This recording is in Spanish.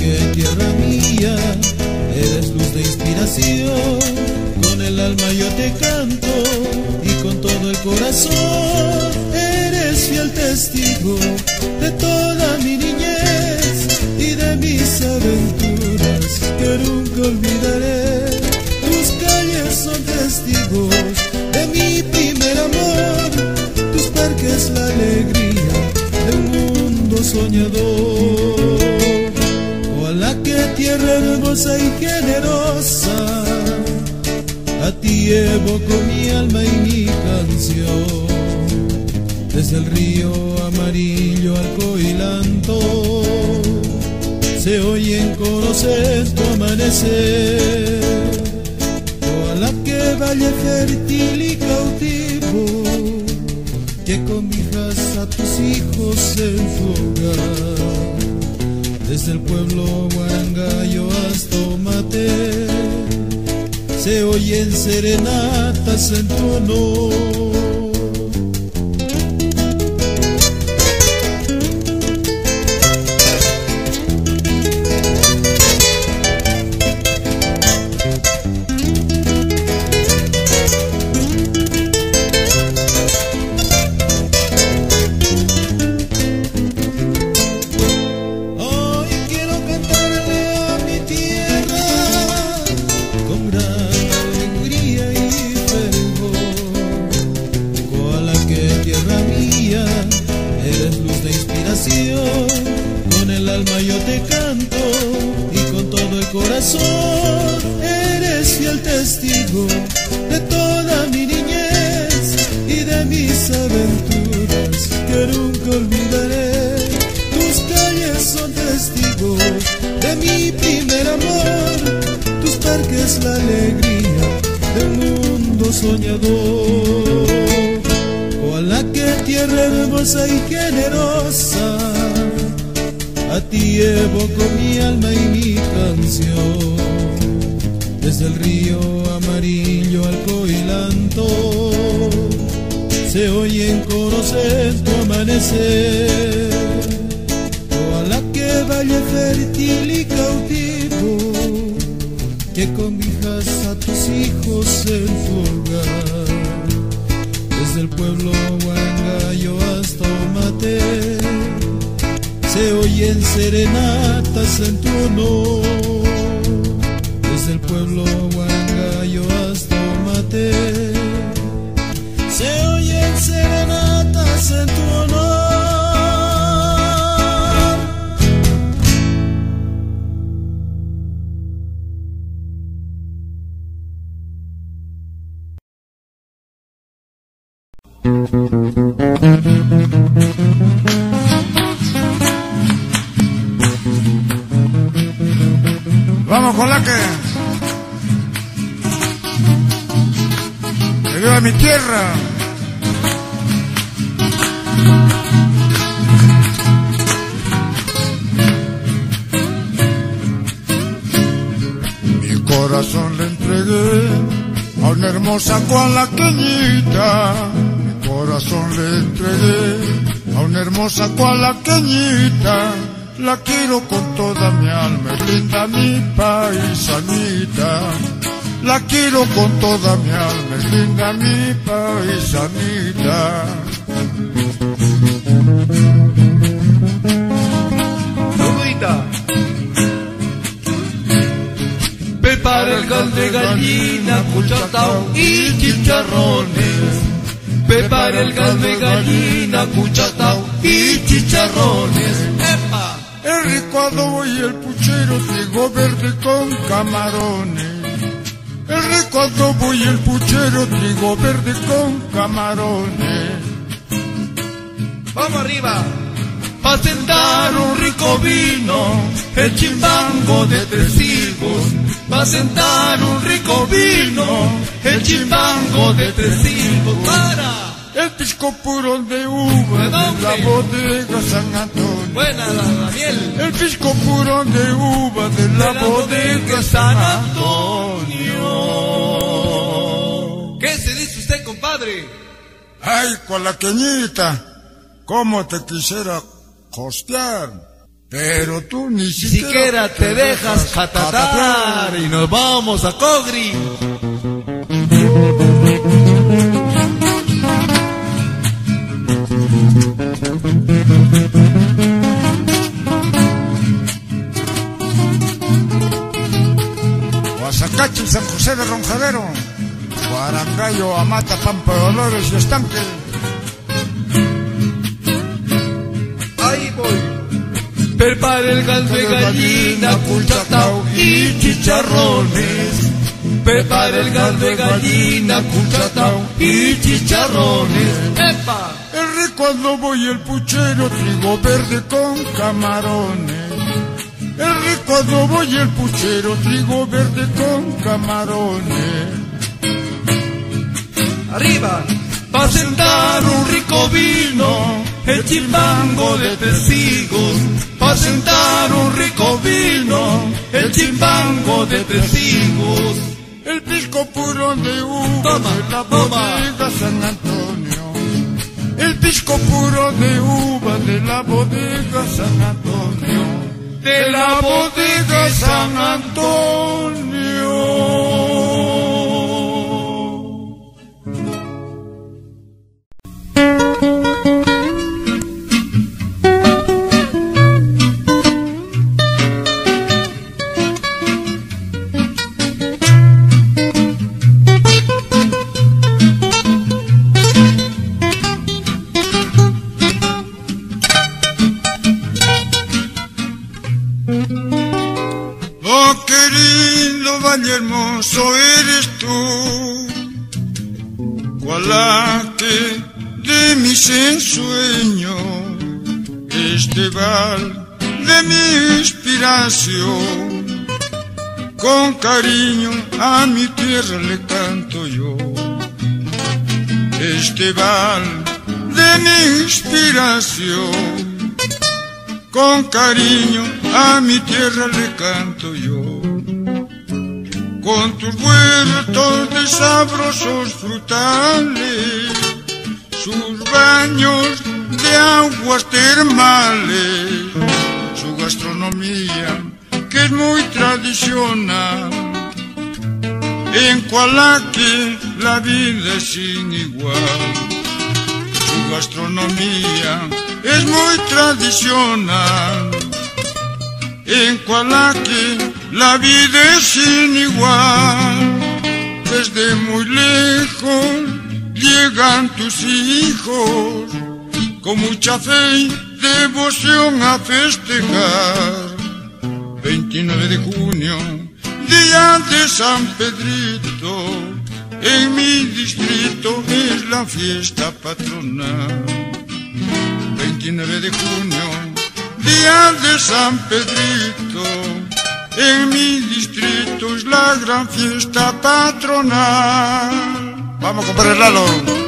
que tierra mía, eres luz de inspiración. Con el alma yo te canto y con todo el corazón. Eres fiel testigo de toda mi niñez y de mis aventuras que nunca olvidaré. Tus calles son testigos de mi primer amor, tus parques la alegría de un mundo soñador. Ojalá que tierra hermosa y generosa, a ti evoco mi alma y mi canción. Desde el río amarillo al coilanto se oyen coros en tu amanecer. Ojalá que valle fértil y cautivo, que cobijas a tus hijos en su hogar. Desde el pueblo Guarangayo hasta Omaté se oyen serenatas en tu honor. Con el alma yo te canto y con todo el corazón. Eres fiel testigo de toda mi niñez y de mis aventuras que nunca olvidaré. Tus calles son testigos de mi primer amor, tus parques la alegría de un mundo soñador. Ojalá que tierra hermosa y generosa, a ti evoco mi alma y mi canción. Desde el río amarillo al coilanto se oyen coros en tu amanecer. Ojalá que valle fértil y cautivo, que cobijas a tus hijos en tu hogar. Desde el pueblo Guarangayo hasta Omaté se oyen serenatas en tu honor. Desde el pueblo Guarangayo hasta Omaté se oyen serenatas en tu honor. Vamos con la que viva mi tierra. Mi corazón le entregué a una hermosa cualaqueñita. Mi corazón le entregué a una hermosa cualaqueñita. La quiero con toda mi alma, es linda mi paisanita. La quiero con toda mi alma, es linda mi paisanita. Prepara el caldo de gallina, cuchatao y chicharrones. Prepara el caldo de gallina, cuchatao y chicharrones. ¡Epa! El licuado y el puchero, trigo verde con camarones. El licuado y el puchero, trigo verde con camarones. ¡Vamos arriba! Pa' sentar un rico vino, el chimbango de 3 higos. Pa' sentar un rico vino, el chimbango de 3 higos. ¡Para! El pisco puro de uva de la bodega San Antonio. Buena la miel. El pisco puro de uva de la bodega San Antonio. ¿Qué se dice usted, compadre? Ay, cualaqueñita, cómo te quisiera costear. Pero tú ni siquiera te dejas catatar y nos vamos a Cogri. Guasacachi, San José de Ronjadero, Guarangallo, Amata, Pampa de Dolores y Estanque. Ahí voy. Prepara el caldo de gallina, cuchatao y chicharrones. Prepara el caldo de gallina, cuchatao y chicharrones. ¡Epa! El rico voy el puchero, trigo verde con camarones. El rico voy el puchero, trigo verde con camarones. Arriba, va a sentar un rico vino, el chimbango de testigos. Va a sentar un rico vino, el chimbango de testigos. El pisco puro de uva de la bodega San Antonio. El pisco puro de uva de la bodega San Antonio. De la bodega San Antonio. Hermoso eres tú, cual que de mis ensueños, este val de mi inspiración. Con cariño a mi tierra le canto yo, este val de mi inspiración. Con cariño a mi tierra le canto yo. Con tus huertos de sabrosos frutales, sus baños de aguas termales, su gastronomía que es muy tradicional. En Coalaque la vida es sin igual, su gastronomía es muy tradicional. En Coalaque la vida es sin igual. Desde muy lejos llegan tus hijos, con mucha fe y devoción a festejar. 29 de junio, día de San Pedrito, en mi distrito es la fiesta patronal. 29 de junio, día de San Pedrito, en mi distrito es la gran fiesta patronal. Vamos, compadre Lalo.